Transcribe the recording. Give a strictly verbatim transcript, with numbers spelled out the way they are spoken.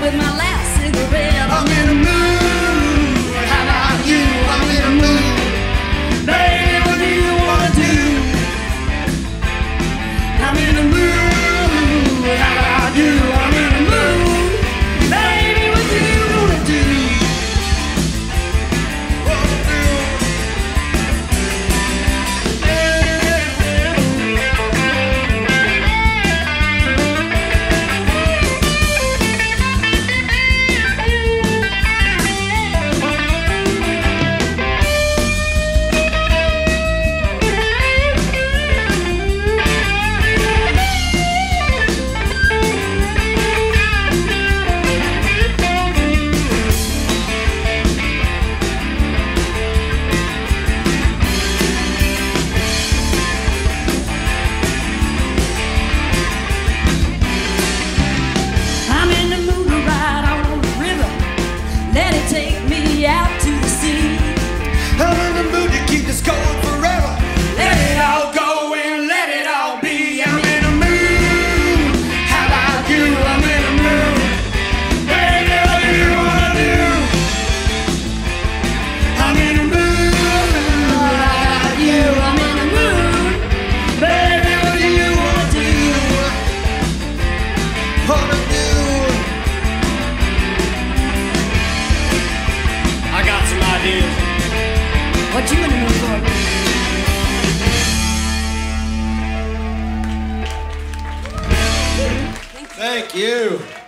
with my last cigarette. I'm in the mood. How about you? I'm in the mood. Baby, what do you wanna do? I'm in the mood. How about you? I'm in the mood. Baby, what do you wanna do? Wanna do? Take me out to the sea. I'm in the mood to keep this going forever. Let it all go and let it all be. I'm in the mood. How about you? I'm in the mood. Baby, what do you wanna do? I'm in the mood. How about you? I'm in the mood. Baby, what do you wanna do? Wanna do? I got some ideas. What you in the mood for? Thank you.